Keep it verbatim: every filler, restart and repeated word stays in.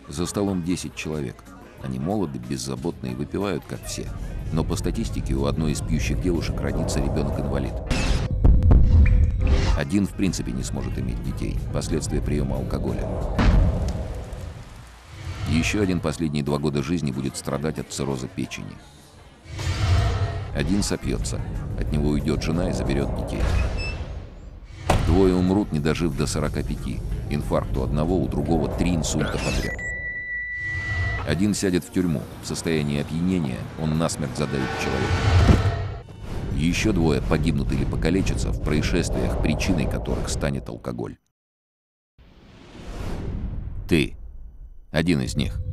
За столом десять человек. Они молоды, беззаботны и выпивают, как все. Но по статистике у одной из пьющих девушек родится ребенок-инвалид. Один в принципе не сможет иметь детей. Последствия приема алкоголя. Еще один последние два года жизни будет страдать от цирроза печени. Один сопьется. От него уйдет жена и заберет детей. Двое умрут, не дожив до сорока пяти. Инфаркт у одного, у другого три инсульта подряд. Один сядет в тюрьму. В состоянии опьянения он насмерть задавит человека. Еще двое погибнут или покалечатся в происшествиях, причиной которых станет алкоголь. Ты один из них.